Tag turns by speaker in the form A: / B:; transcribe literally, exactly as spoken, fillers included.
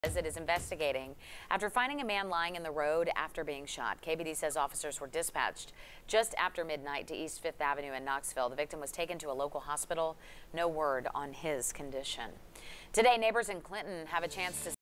A: As it is investigating after finding a man lying in the road after being shot. K P D says officers were dispatched just after midnight to East Fifth Avenue in Knoxville. The victim was taken to a local hospital. No word on his condition. Today, neighbors in Clinton have a chance to